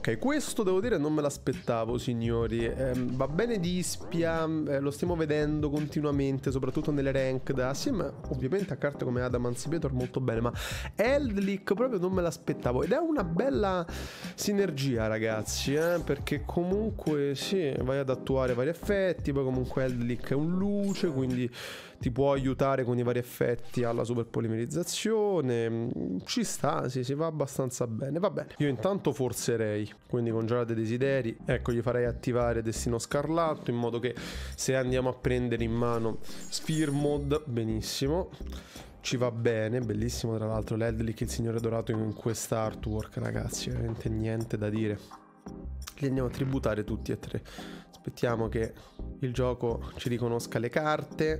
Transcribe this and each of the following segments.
Ok, questo devo dire non me l'aspettavo, signori. Va bene Dispia, lo stiamo vedendo continuamente, soprattutto nelle ranked, assieme ovviamente a carte come Adamantipator molto bene, ma Eldlik proprio non me l'aspettavo. Ed è una bella sinergia, ragazzi, perché comunque sì, vai ad attuare vari effetti, poi comunque Eldlik è un luce, quindi ti può aiutare con i vari effetti alla superpolimerizzazione. Ci sta, sì, si va abbastanza bene. Va bene, io intanto forzerei, quindi congiura dei desideri, ecco, gli farei attivare Destino Scarlatto in modo che se andiamo a prendere in mano Sphere Mode, benissimo, ci va bene, bellissimo tra l'altro l'Eldlik, il Signore Dorato in questa artwork, ragazzi, veramente niente da dire. Li andiamo a tributare tutti e tre. Aspettiamo che il gioco ci riconosca le carte.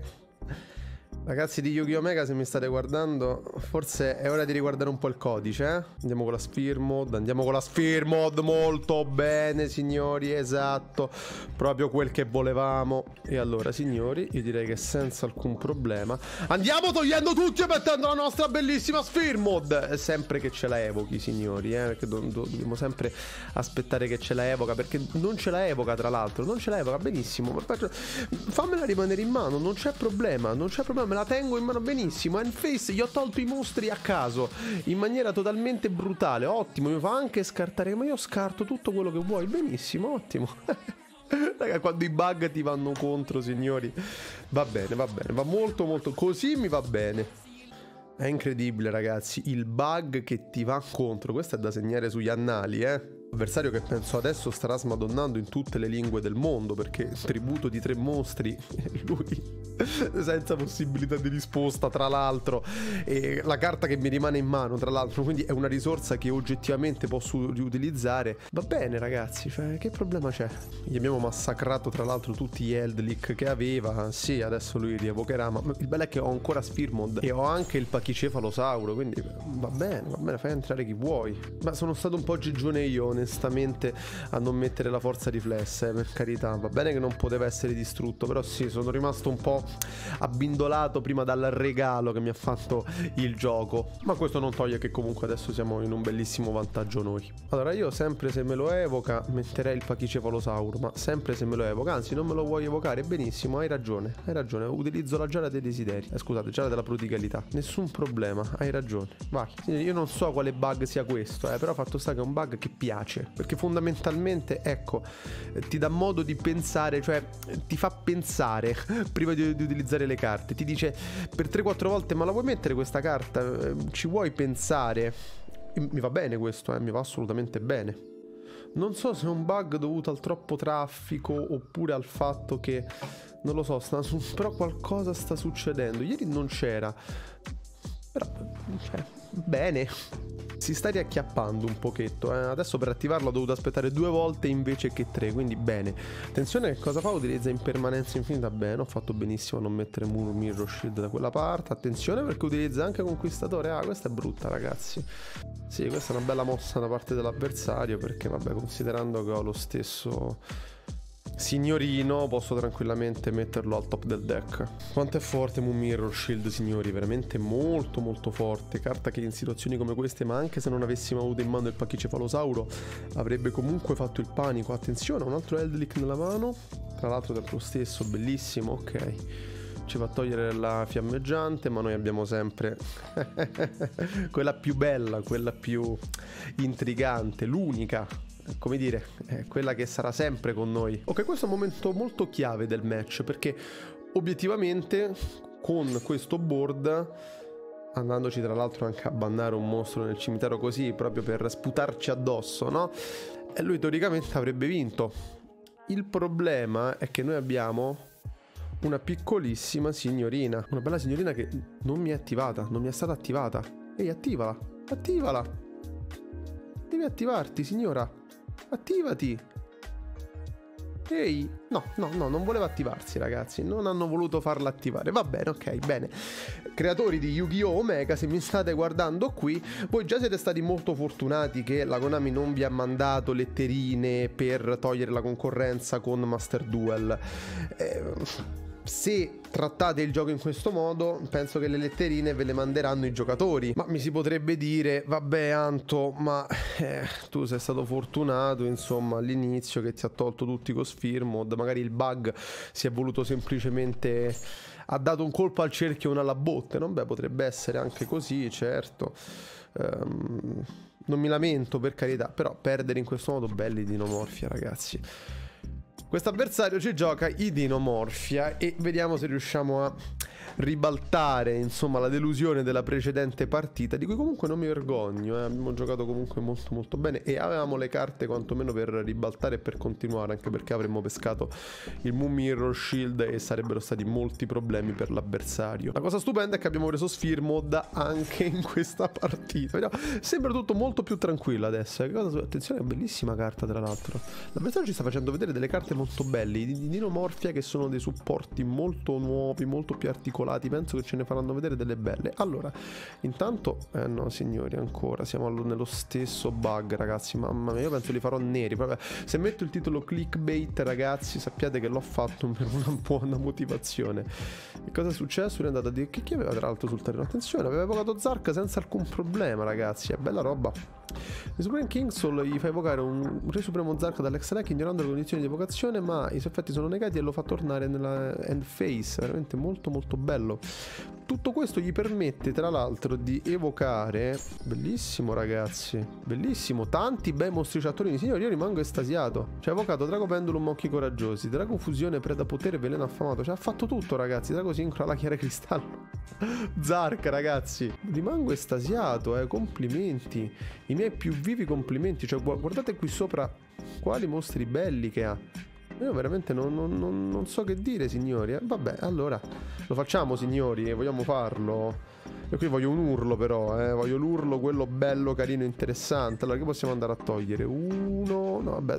Ragazzi di Yu-Gi-Oh! Mega, se mi state guardando, forse è ora di riguardare un po' il codice, Andiamo con la Sphere Mode, andiamo con la Sphere Mode, molto bene, signori, esatto, proprio quel che volevamo. E allora, signori, io direi che senza alcun problema andiamo togliendo tutti e mettendo la nostra bellissima Sphere Mode, sempre che ce la evochi, signori, perché dobbiamo sempre aspettare che ce la evoca, perché non ce la evoca, tra l'altro, non ce la evoca benissimo, fammela rimanere in mano, non c'è problema, non c'è problema, me la tengo in mano benissimo. Endphase, gli ho tolto i mostri a caso in maniera totalmente brutale, ottimo, mi fa anche scartare, ma io scarto tutto quello che vuoi, benissimo, ottimo. Raga, quando i bug ti vanno contro, signori, va bene, va molto molto, così mi va bene. È incredibile, ragazzi, il bug che ti va contro, questo è da segnare sugli annali, avversario che penso adesso starà smadonnando in tutte le lingue del mondo, perché tributo di 3 mostri, lui senza possibilità di risposta, tra l'altro, e la carta che mi rimane in mano, tra l'altro, quindi è una risorsa che oggettivamente posso riutilizzare. Va bene, ragazzi, cioè, che problema c'è? Gli abbiamo massacrato tra l'altro tutti gli Eldlik che aveva, sì, adesso lui rievocherà, ma il bello è che ho ancora Sphere Mode e ho anche il Pachicefalosauro, quindi va bene, fai entrare chi vuoi. Ma sono stato un po' gigione io, onestamente, a non mettere la forza riflessa, per carità. Va bene che non poteva essere distrutto, però sì, sono rimasto un po' abbindolato prima dal regalo che mi ha fatto il gioco, ma questo non toglie che comunque adesso siamo in un bellissimo vantaggio noi. Allora io sempre se me lo evoca metterei il Pachicefalosauro, ma sempre se me lo evoca, anzi non me lo vuoi evocare, benissimo, hai ragione, utilizzo la giara dei desideri, scusate, giara della prodigalità, nessun problema, hai ragione, vai. Io non so quale bug sia questo, però fatto sta che è un bug che piace, perché fondamentalmente, ecco, ti dà modo di pensare, cioè ti fa pensare prima di utilizzare le carte, ti dice per 3-4 volte ma la vuoi mettere questa carta, ci vuoi pensare. Mi va bene questo, mi va assolutamente bene. Non so se è un bug dovuto al troppo traffico oppure al fatto che, non lo so, però qualcosa sta succedendo. Ieri non c'era, però cioè, bene, si sta riacchiappando un pochetto, adesso per attivarlo ho dovuto aspettare 2 volte invece che 3, quindi bene. Attenzione che cosa fa, utilizza impermanenza infinita, bene, ho fatto benissimo a non mettere Mirror Shield da quella parte. Attenzione perché utilizza anche Conquistatore, questa è brutta, ragazzi. Sì, questa è una bella mossa da parte dell'avversario, perché vabbè, considerando che ho lo stesso signorino, posso tranquillamente metterlo al top del deck. Quanto è forte Moon Mirror Shield, signori, veramente molto molto forte. Carta che in situazioni come queste, ma anche se non avessimo avuto in mano il Pachicefalosauro, avrebbe comunque fatto il panico. Attenzione, un altro Eldlik nella mano, tra l'altro del lo stesso, bellissimo, ok. Ci va a togliere la fiammeggiante, ma noi abbiamo sempre quella più bella, quella più intrigante, l'unica, come dire, quella che sarà sempre con noi. Ok, questo è un momento molto chiave del match, perché obiettivamente con questo board, andandoci tra l'altro anche a bannare un mostro nel cimitero così, proprio per sputarci addosso, no? E lui teoricamente avrebbe vinto. Il problema è che noi abbiamo una piccolissima signorina, una bella signorina che non mi è attivata, non mi è stata attivata. Ehi, attivala, attivala. Devi attivarti, signora. Attivati. Ehi, no, non voleva attivarsi, ragazzi, non hanno voluto farla attivare. Va bene, ok, bene. Creatori di Yu-Gi-Oh! Omega, se mi state guardando qui, voi già siete stati molto fortunati che la Konami non vi ha mandato letterine per togliere la concorrenza con Master Duel. se trattate il gioco in questo modo, penso che le letterine ve le manderanno i giocatori. Ma mi si potrebbe dire, vabbè Anto, ma tu sei stato fortunato, insomma, all'inizio che ti ha tolto tutti con Sphere Mode, magari il bug si è voluto semplicemente, ha dato un colpo al cerchio e una alla botte, no? Beh, potrebbe essere anche così, certo. Non mi lamento, per carità, però perdere in questo modo, belli Dinomorphia, ragazzi. Questo avversario ci gioca i Dinomorphia e vediamo se riusciamo a ribaltare, insomma, la delusione della precedente partita, di cui comunque non mi vergogno, abbiamo giocato comunque molto molto bene e avevamo le carte quantomeno per ribaltare e per continuare, anche perché avremmo pescato il Moon Mirror Shield e sarebbero stati molti problemi per l'avversario. La cosa stupenda è che abbiamo preso Sphere Mode anche in questa partita. Vediamo, sembra tutto molto più tranquillo adesso. Attenzione, è una bellissima carta tra l'altro. L'avversario ci sta facendo vedere delle carte molto belle, i Dinomorphia, che sono dei supporti molto nuovi, molto più articolati. Penso che ce ne faranno vedere delle belle. Allora, intanto no signori, ancora siamo nello stesso bug, ragazzi, mamma mia, io penso li farò neri. Vabbè, se metto il titolo clickbait, ragazzi, sappiate che l'ho fatto per una buona motivazione. E cosa è successo? È andato a dire chi aveva tra l'altro sul terreno. Attenzione, aveva evocato Zark senza alcun problema, ragazzi, è bella roba. Il Supreme King Soul gli fa evocare un Re Supremo Zark dall'extra deck ignorando le condizioni di evocazione, ma i suoi effetti sono negati e lo fa tornare nella end phase. Veramente molto molto bello. Tutto questo gli permette tra l'altro di evocare, bellissimo ragazzi, bellissimo, tanti bei mostriciattolini. Signori, io rimango estasiato. Ci ha evocato Drago Pendulum, Occhi Coraggiosi, Drago Fusione, Preda Potere, Veleno Affamato. Ci ha fatto tutto, ragazzi. Drago Sincro, la Chiara Cristallo, Zark, ragazzi. Rimango estasiato, complimenti. I miei più vivi complimenti. Cioè, guardate qui sopra quali mostri belli che ha. Io veramente non so che dire, signori. Vabbè, allora lo facciamo, signori, vogliamo farlo. E qui voglio un urlo però, voglio l'urlo, quello bello, carino, interessante. Allora, che possiamo andare a togliere? Uno, no, vabbè.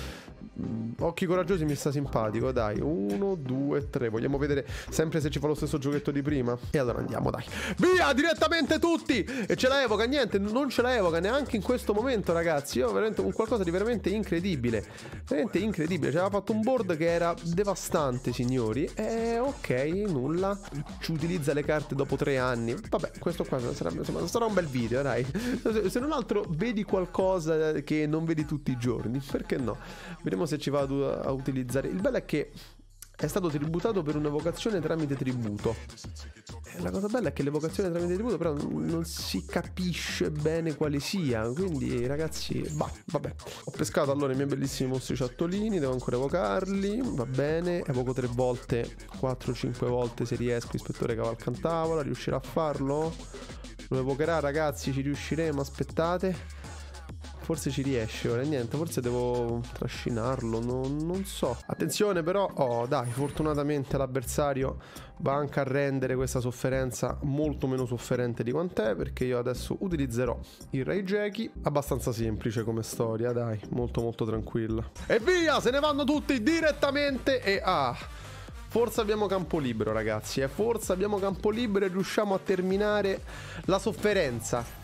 Occhi Coraggiosi mi sta simpatico, dai. 1, 2, 3. Vogliamo vedere sempre se ci fa lo stesso giochetto di prima. E allora andiamo, dai. Via, direttamente tutti. E ce la evoca, niente, non ce la evoca neanche in questo momento, ragazzi. Io veramente un qualcosa di veramente incredibile. Veramente incredibile. Ci aveva fatto un board che era devastante, signori. E ok, nulla. Ci utilizza le carte dopo 3 anni. Vabbè, questo qua sarà un bel video, dai. Se non altro vedi qualcosa che non vedi tutti i giorni. Perché no? Vediamo se ci vado a utilizzare. Il bello è che è stato tributato per un'evocazione tramite tributo. La cosa bella è che l'evocazione tramite tributo però non si capisce bene quale sia. Quindi ragazzi, vabbè. Ho pescato allora i miei bellissimi mostriciattolini. Devo ancora evocarli. Va bene. Evoco 3 volte, 4-5 volte se riesco. Ispettore Cavalcantavola. Riuscirà a farlo? Lo evocherà, ragazzi, ci riusciremo. Aspettate. Forse ci riesce ora, niente, forse devo trascinarlo, non so. Attenzione però, oh dai, fortunatamente l'avversario va anche a rendere questa sofferenza molto meno sofferente di quant'è, perché io adesso utilizzerò il Raigeki. Abbastanza semplice come storia, dai, molto molto tranquilla. E via, se ne vanno tutti direttamente e forse abbiamo campo libero, ragazzi, forse abbiamo campo libero e riusciamo a terminare la sofferenza.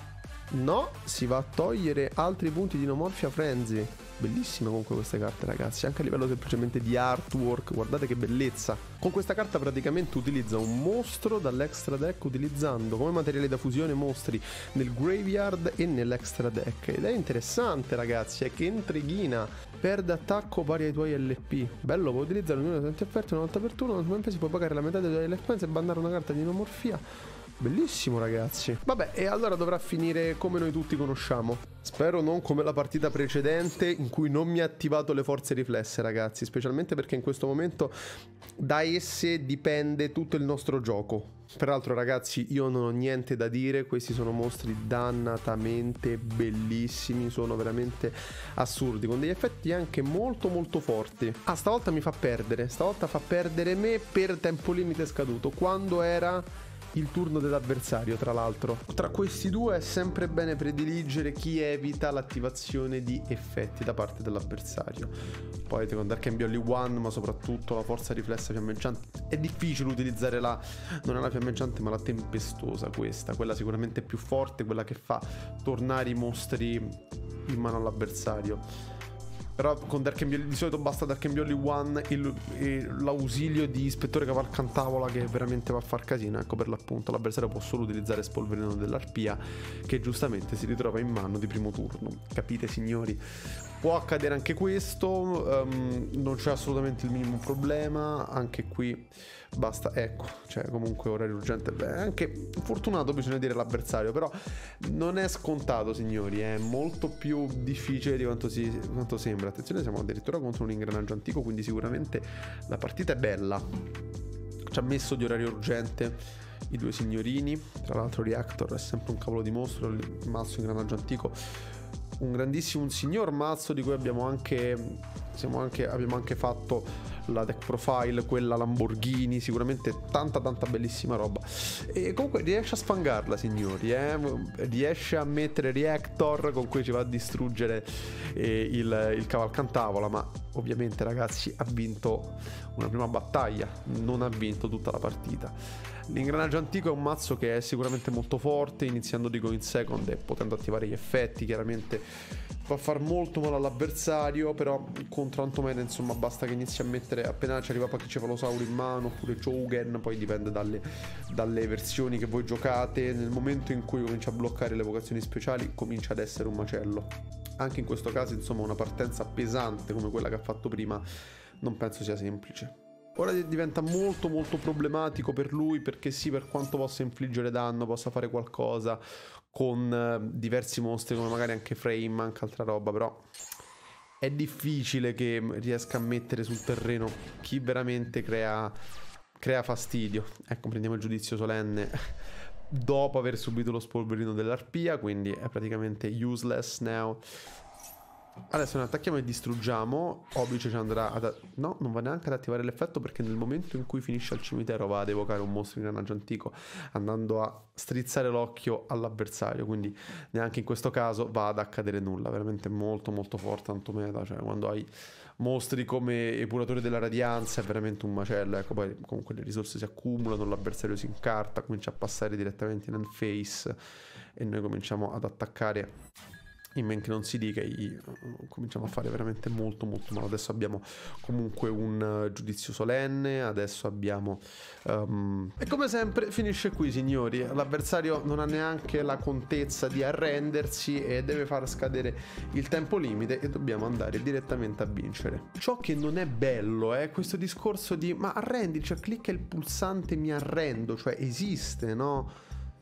No, si va a togliere altri punti di Dinomorphia Frenzy. Bellissime comunque queste carte, ragazzi, anche a livello semplicemente di artwork. Guardate che bellezza. Con questa carta praticamente utilizza un mostro dall'extra deck, utilizzando come materiale da fusione mostri nel graveyard e nell'extra deck. Ed è interessante, ragazzi, è che intrighina. Perde attacco pari ai tuoi LP. Bello, puoi utilizzare l'unione dei tanti offerti una volta per turno. Come si può pagare la metà dei tuoi LP e bandare una carta di Dinomorphia. Bellissimo, ragazzi. Vabbè, e allora dovrà finire come noi tutti conosciamo. Spero non come la partita precedente in cui non mi ha attivato le forze riflesse, ragazzi. Specialmente perché in questo momento da esse dipende tutto il nostro gioco. Peraltro, ragazzi, io non ho niente da dire. Questi sono mostri dannatamente bellissimi. Sono veramente assurdi, con degli effetti anche molto molto forti. Stavolta mi fa perdere. Stavolta fa perdere me per tempo limite scaduto, quando era il turno dell'avversario, tra l'altro. Tra questi due è sempre bene prediligere chi evita l'attivazione di effetti da parte dell'avversario. Poi devo andare cambio only one, ma soprattutto la forza riflessa fiammeggiante. È difficile utilizzare non è la fiammeggiante ma la tempestosa, quella sicuramente più forte, quella che fa tornare i mostri in mano all'avversario. Però con Darkembioli di solito basta Darkembioli 1 e l'ausilio di Ispettore Cavalcantavola che veramente va a far casino. Ecco, per l'appunto l'avversario può solo utilizzare Spolverino dell'Arpia, che giustamente si ritrova in mano di primo turno. Capite, signori? Può accadere anche questo, non c'è assolutamente il minimo problema. Anche qui basta, ecco, cioè comunque orario urgente. Beh, anche fortunato bisogna dire l'avversario, però non è scontato, signori, è molto più difficile di quanto sembra. Attenzione, siamo addirittura contro un ingranaggio antico, quindi sicuramente la partita è bella. Ci ha messo di orario urgente i due signorini. Tra l'altro Reactor è sempre un cavolo di mostro, il mazzo ingranaggio antico, un grandissimo, un signor mazzo di cui abbiamo anche fatto la deck profile, quella Lamborghini, sicuramente tanta bellissima roba. E comunque riesce a sfangarla, signori, riesce a mettere Reactor con cui ci va a distruggere il Cavalcantavola, ma ovviamente, ragazzi, ha vinto una prima battaglia, non ha vinto tutta la partita. L'ingranaggio antico è un mazzo che è sicuramente molto forte, iniziando di Go in Second e potendo attivare gli effetti, chiaramente va a far molto male all'avversario, però contro Antomeda, insomma, basta che inizi a mettere, appena ci arriva Pachicefalosauro in mano, oppure Jogen, poi dipende dalle versioni che voi giocate. Nel momento in cui comincia a bloccare le evocazioni speciali, comincia ad essere un macello. Anche in questo caso, insomma, una partenza pesante come quella che ha fatto prima non penso sia semplice. Ora diventa molto problematico per lui, perché sì, per quanto possa infliggere danno, possa fare qualcosa con diversi mostri, come magari anche Frame, anche altra roba, però è difficile che riesca a mettere sul terreno chi veramente crea fastidio. Ecco, prendiamo il giudizio solenne dopo aver subito lo spolverino dell'Arpia, quindi è praticamente useless now. Adesso ne attacchiamo e distruggiamo. Obice ci andrà ad... no, non va neanche ad attivare l'effetto, perché nel momento in cui finisce al cimitero va ad evocare un mostro ingranaggio antico, andando a strizzare l'occhio all'avversario. Quindi neanche in questo caso va ad accadere nulla. Veramente molto forte Antomeda. Cioè, quando hai mostri come Epuratore della Radianza è veramente un macello. Ecco, poi comunque le risorse si accumulano, l'avversario si incarta, comincia a passare direttamente in end phase e noi cominciamo ad attaccare in men che non si dica, cominciamo a fare veramente molto male. Adesso abbiamo comunque un giudizio solenne, adesso abbiamo e come sempre finisce qui, signori. L'avversario non ha neanche la contezza di arrendersi e deve far scadere il tempo limite e dobbiamo andare direttamente a vincere. Ciò che non è bello è questo discorso di ma arrendi, cioè clicca il pulsante mi arrendo, cioè esiste, no?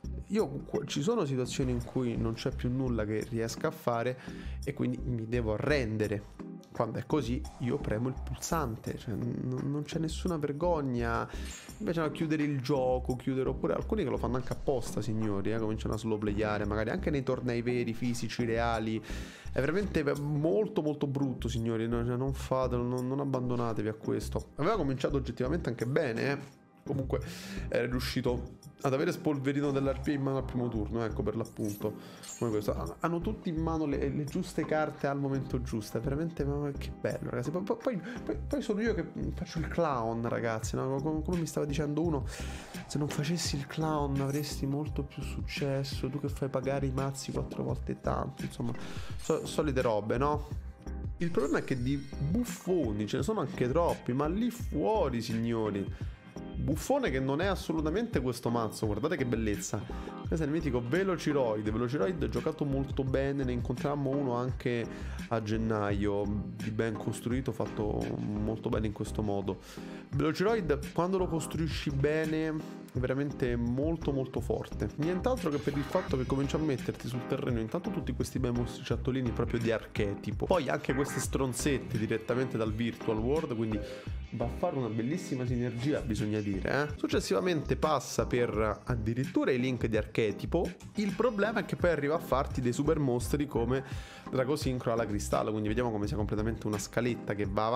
Ci sono situazioni in cui non c'è più nulla che riesca a fare e quindi mi devo arrendere. Quando è così io premo il pulsante, cioè non c'è nessuna vergogna. Invece a chiudere il gioco, oppure alcuni che lo fanno anche apposta, signori, cominciano a slow playare, magari anche nei tornei veri, fisici, reali. È veramente molto brutto, signori, non fatelo, non abbandonatevi a questo. Aveva cominciato oggettivamente anche bene, Comunque è riuscito ad avere Spolverino dell'Arpia in mano al primo turno, ecco, per l'appunto. Come questo. Hanno tutti in mano le giuste carte al momento giusto. È veramente, ma che bello, ragazzi. Poi sono io che faccio il clown, ragazzi, no? Come mi stava dicendo uno, se non facessi il clown avresti molto più successo. Tu che fai pagare i mazzi 4 volte tanto. Insomma, solite robe, no? Il problema è che di buffoni ce ne sono anche troppi, ma lì fuori, signori. Buffone che non è assolutamente questo mazzo, guardate che bellezza. Questo è il mitico Velociroid giocato molto bene, ne incontrammo uno anche a gennaio, di ben costruito, fatto molto bene in questo modo. Velociroid, quando lo costruisci bene, è veramente molto forte. Nient'altro che per il fatto che comincia a metterti sul terreno intanto tutti questi bei mostri ciattolini proprio di archetipo, poi anche queste stronzette direttamente dal Virtual World, quindi va a fare una bellissima sinergia, bisogna dire. Successivamente passa per addirittura i link di archetipo. Il problema è che poi arriva a farti dei super mostri come Dragosincro alla Cristallo, quindi vediamo come sia completamente una scaletta che va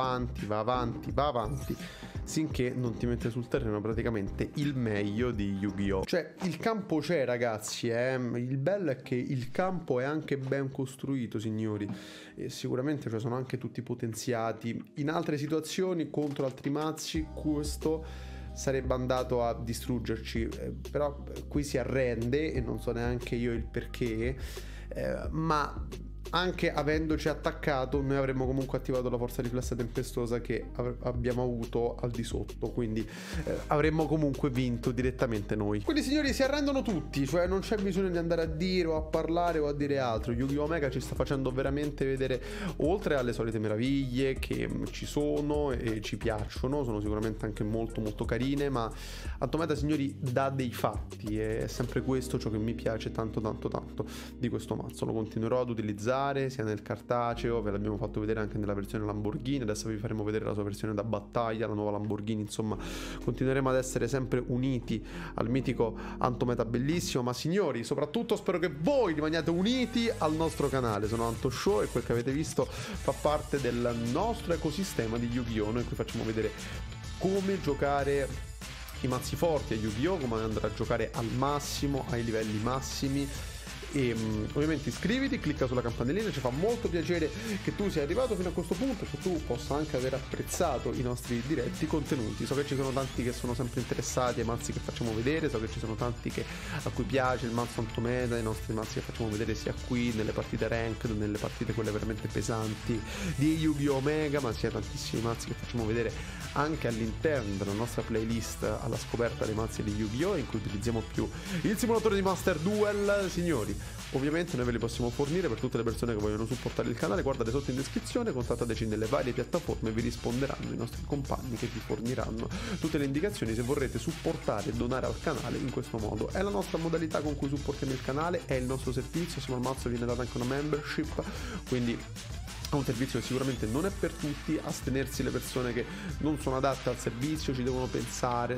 avanti finché non ti mette sul terreno praticamente il meglio di Yu-Gi-Oh! Cioè il campo c'è, ragazzi, il bello è che il campo è anche ben costruito, signori, e sicuramente sono anche tutti potenziati. In altre situazioni contro altri mazzi questo sarebbe andato a distruggerci, però qui si arrende e non so neanche io il perché, ma anche avendoci attaccato noi avremmo comunque attivato la forza riflessa tempestosa che abbiamo avuto al di sotto, quindi avremmo comunque vinto direttamente noi. Quindi signori, si arrendono tutti, cioè non c'è bisogno di andare a dire o a parlare o a dire altro. Yu-Gi-Oh! Omega ci sta facendo veramente vedere, oltre alle solite meraviglie che ci sono e ci piacciono, sono sicuramente anche molto molto carine, ma Antometa, signori, dà dei fatti, è sempre questo ciò che mi piace tanto tanto tanto di questo mazzo. Lo continuerò ad utilizzare sia nel cartaceo, ve l'abbiamo fatto vedere anche nella versione Lamborghini, adesso vi faremo vedere la sua versione da battaglia, la nuova Lamborghini. Insomma, continueremo ad essere sempre uniti al mitico Antometa bellissimo. Ma signori, soprattutto spero che voi rimaniate uniti al nostro canale. Sono AntoShow e quel che avete visto fa parte del nostro ecosistema di Yu-Gi-Oh! Noi qui facciamo vedere come giocare i mazzi forti a Yu-Gi-Oh!, come andare a giocare al massimo, ai livelli massimi. E ovviamente iscriviti, clicca sulla campanellina, ci fa molto piacere che tu sia arrivato fino a questo punto, che tu possa anche aver apprezzato i nostri diretti contenuti. So che ci sono tanti che sono sempre interessati ai mazzi che facciamo vedere, so che ci sono tanti a cui piace il mazzo Antometa, i nostri mazzi che facciamo vedere sia qui nelle partite ranked, nelle partite quelle veramente pesanti di Yu-Gi-Oh! Omega, ma sia tantissimi mazzi che facciamo vedere anche all'interno della nostra playlist alla scoperta dei mazzi di Yu-Gi-Oh! In cui utilizziamo più il simulatore di Master Duel. Signori, ovviamente noi ve li possiamo fornire per tutte le persone che vogliono supportare il canale. Guardate sotto in descrizione, contattateci nelle varie piattaforme e vi risponderanno i nostri compagni che vi forniranno tutte le indicazioni se vorrete supportare e donare al canale in questo modo. È la nostra modalità con cui supportiamo il canale, è il nostro servizio. Siamo al mazzo, viene data anche una membership, quindi è un servizio che sicuramente non è per tutti. Astenersi le persone che non sono adatte al servizio, ci devono pensare,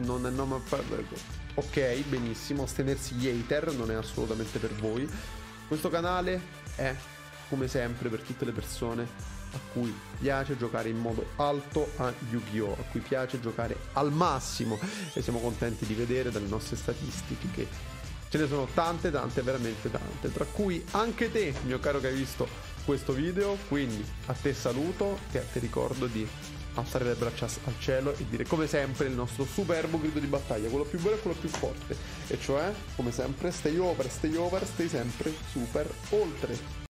ok, benissimo. Astenersi gli hater non è assolutamente per voi. Questo canale è, come sempre, per tutte le persone a cui piace giocare in modo alto a Yu-Gi-Oh!, a cui piace giocare al massimo, e siamo contenti di vedere dalle nostre statistiche che ce ne sono tante, veramente tante, tra cui anche te, mio caro, che hai visto questo video. Quindi a te saluto e a te ricordo di alzare le braccia al cielo e dire come sempre il nostro superbo grido di battaglia, quello più bello e quello più forte, e cioè come sempre stay over, stay sempre super oltre.